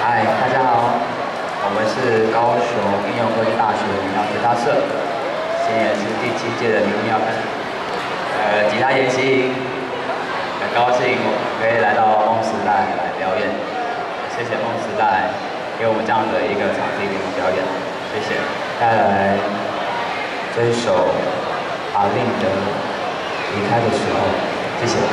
嗨，大家好，我们是高雄应用科技大学民谣吉他社，今年是第7届的民谣吉他研习营，很高兴我可以来到梦时代来表演，谢谢梦时代给我们这样的一个场地给我们表演，谢谢。带来这一首阿令的《离开的时候》，谢谢。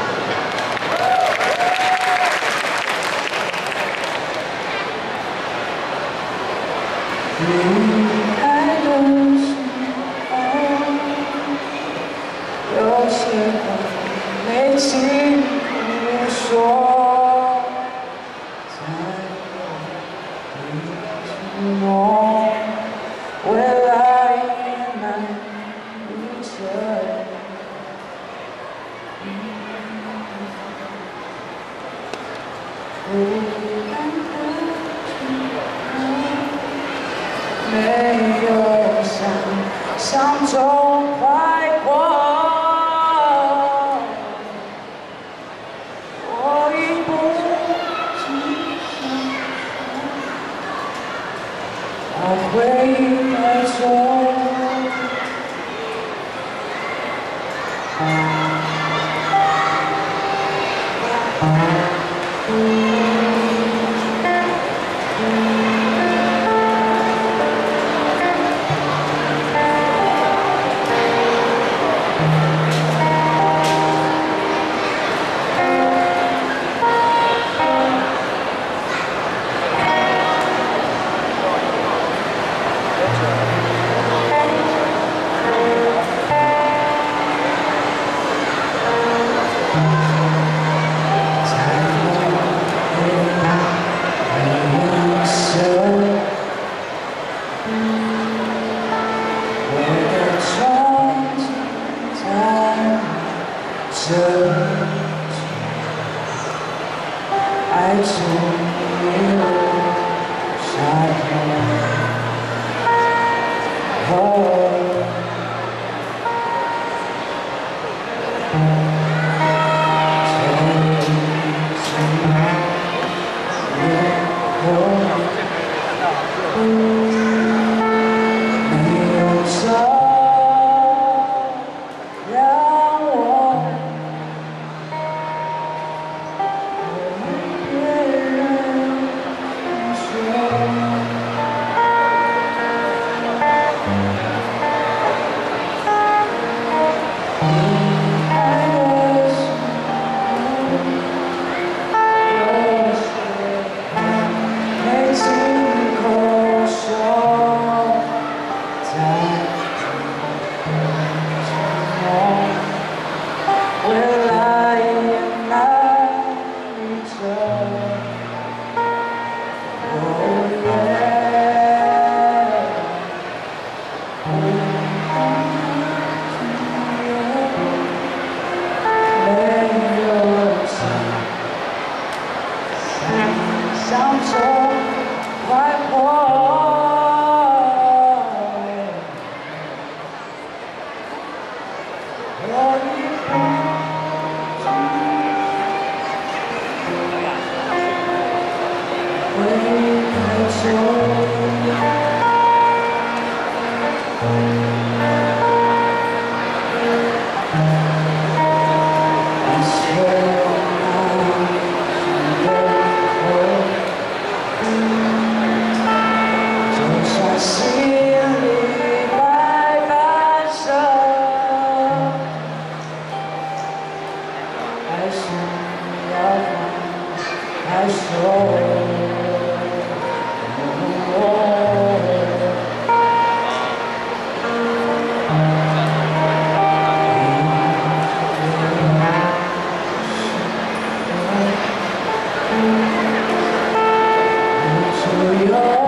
离开的时候，有些话没轻易说，在寂寞，未来也难预测。没有想象中快活，我已不知把回忆带走。爱情一路下享受快活。 还说。 有。